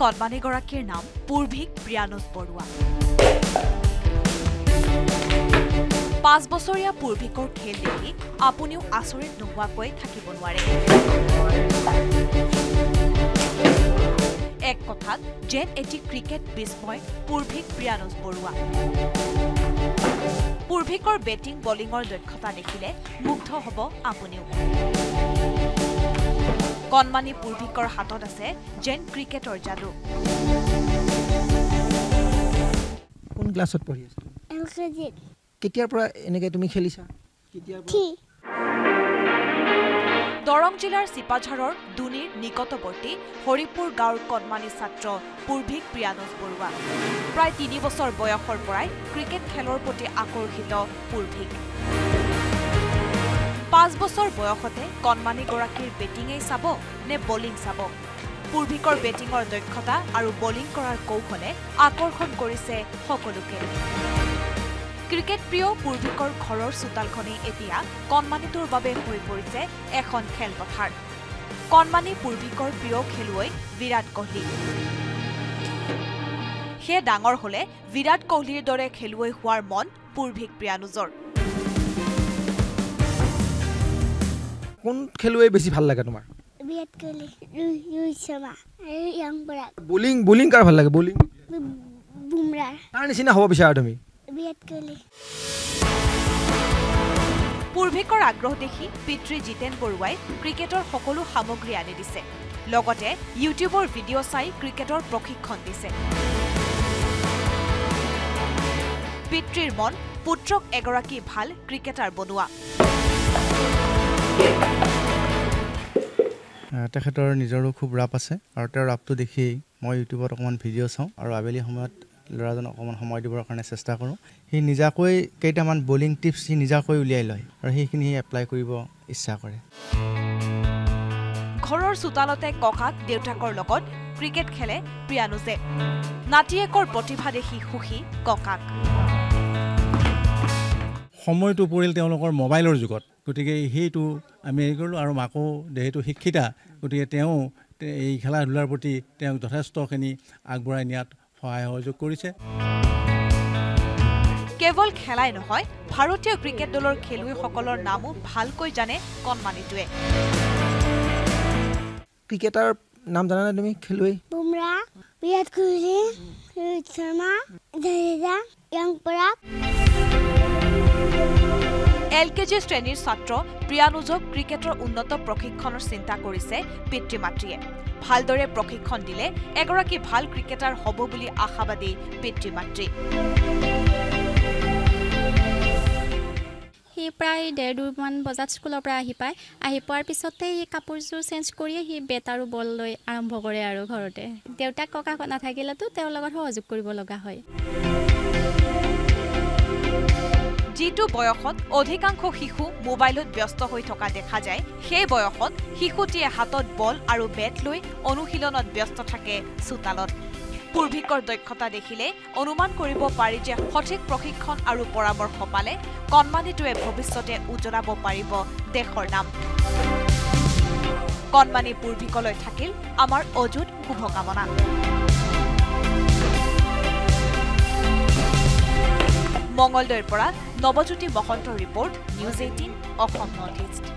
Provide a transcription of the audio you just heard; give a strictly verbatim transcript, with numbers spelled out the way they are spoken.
কণমানিগৰাকীৰ নাম পূৰ্ভিক প্ৰিয়ানুজ বৰুৱা। পাঁচ বছৰীয়া পূৰ্ভিকৰ খেল দেখি আপুনিও আচৰিত নোহোৱাকৈ থাকিব নোৱাৰে। এক কথাত যেন এটি ক্ৰিকেট বিস্ময় পূৰ্ভিক প্ৰিয়ানুজ বৰুৱা। পূৰ্ভিকৰ বেটিং বলিঙৰ দক্ষতা দেখিলে মুগ্ধ হ'ব আপুনিও। কণমানি পূৰ্ভিকৰ হাতত আছে যেন ক্ৰিকেটৰ যাদু। কোন ক্লাছত পঢ়ি আছা? এলকেজি। কেতিয়াৰ পৰা এনেকৈ তুমি খেলিছা? কেতিয়াৰ পৰা? দৰং জিলাৰ চিপাঝাৰৰ দুনিৰ নিকটৱৰ্তী হৰিপুৰ গাঁৱৰ কণমানি ছাত্ৰ পূৰ্ভিক প্ৰিয়ানুজ বৰুৱা। প্ৰায় তিনি বছৰ বয়সৰ পৰাই ক্ৰিকেট খেলৰ প্ৰতি আকৰ্ষিত পূৰ্ভিক। পাঁচ বছৰ বয়সতে কণমানিগৰাকীৰ বেটিঙেই চাব নে বলিং চাব? পূৰ্ভিকৰ বেটিঙৰ দক্ষতা আৰু বলিং কৰাৰ কৌশলে আকৰ্ষণ কৰিছে সকলোকে। ক্ৰিকেট প্ৰিয় পূৰ্ভিকৰ ঘৰৰ চোতালখনেই এতিয়া কণমানিটোৰ বাবে হৈ পৰিছে এখন খেলপথাৰ। কণমানি পূৰ্ভিকৰ প্ৰিয় খেলুৱৈ বিৰাট কোহলি। সেয়ে ডাঙৰ হলে বিৰাট কোহলিৰ দৰে খেলুৱৈ হোৱাৰ মন পূৰ্ভিক প্ৰিয়ানুজৰ। কোন খেলুৱৈ বেছি ভাল লাগে তোমাৰ? বিৰাট কোহলি, ৰোহিত শৰ্মা আৰু ইয়াং পৰাগ। বলিং বলিং কাৰ ভাল লাগে? বলিং বুমৰা। তাৰ নিচিনা হ'ব বিচাৰা তুমি? বিৰাট কোহলি। পূৰ্ভিকৰ আগ্ৰহ দেখি পিতৃ জিতেন বৰুৱাই ক্ৰিকেটৰ সকলো সামগ্ৰী আনি দিছে। লগতে ইউটিউবৰ ভিডিঅ' চাই ক্ৰিকেটৰ প্ৰশিক্ষণ দিছে। পিতৃৰ মন পুত্ৰক এগৰাকী ভাল ক্ৰিকেটাৰ বনোৱা। তেখেতৰ নিজৰো খুব ৰাপ আছে আৰু তেওঁৰ ৰাপটো দেখি মই ইউটিউবত অকণমান ভিডিঅ' চাওঁ আৰু আবেলি সময়ত ল'ৰাজনক অকণমান সময় দিবৰ কাৰণে চেষ্টা কৰোঁ। সি নিজাকৈ কেইটামান বলিং টিপছ সি নিজাকৈ উলিয়াই লয় আৰু সেইখিনি সি এপ্লাই কৰিব ইচ্ছা কৰে। ঘৰৰ চোতালতে ককাক দেউতাকৰ লগত ক্ৰিকেট খেলে প্ৰিয়ানুজে। নাতিয়েকৰ প্ৰতিভা দেখি সুখী ককাক। সময়টো পৰিল তেওঁলোকৰ মোবাইলৰ যুগত, গতিকে সেইটো আমি হেৰি কৰিলোঁ আৰু মাকো যিহেতু শিক্ষিতা, গতিকে তেওঁ এই খেলা ধূলাৰ প্ৰতি তেওঁক যথেষ্টখিনি আগবঢ়াই নিয়াত সহায় সহযোগ কৰিছে। কেৱল খেলাই নহয়, ভাৰতীয় ক্ৰিকেট দলৰ খেলুৱৈসকলৰ নামো ভালকৈ জানে কণমানিটোৱে। ক্ৰিকেটাৰ নাম জানানে তুমি? খেলুৱৈ Bumrah, Virat Kohli, Rohit Sharma, Jadeja, Riyan Parag. L K G শ্ৰেণীৰ ছাত্ৰ প্ৰিয়ানুজক ক্ৰিকেটৰ উন্নত প্ৰশিক্ষণৰ চিন্তা কৰিছে পিতৃ মাতৃয়ে। ভালদৰে প্ৰশিক্ষণ দিলে এগৰাকী ভাল ক্ৰিকেটাৰ হ'ব বুলি আশাবাদী পিতৃ মাতৃ। সি প্ৰায় ডেৰ দুমান বজাত স্কুলৰ পৰা আহি পায়। আহি পোৱাৰ পিছতে সি কাপোৰযোৰ চেঞ্জ কৰিয়ে সি বেট আৰু বল লৈ আৰম্ভ কৰে আৰু ঘৰতে। দেউতাক ককাক নাথাকিলেতো তেওঁৰ লগত সহযোগ কৰিব লগা হয়। যিটো বয়সত অধিকাংশ শিশু মোবাইলত ব্যস্ত হৈ থকা দেখা যায়, সেই বয়সত শিশুটিয়ে হাতত বল আৰু বেট লৈ অনুশীলনত ব্যস্ত থাকে চোতালত। পূৰ্ভিকৰ দক্ষতা দেখিলে অনুমান কৰিব পাৰি যে সঠিক প্ৰশিক্ষণ আৰু পৰামৰ্শ পালে কণমানিটোৱে ভৱিষ্যতে উজ্বলাব পাৰিব দেশৰ নাম। কণমানি পূৰ্ভিকলৈ থাকিল আমাৰ অযুত শুভকামনা। মংগলদৈৰ পৰা নৱজ্যোতি মহন্তৰ report, news eighteen Assam North east.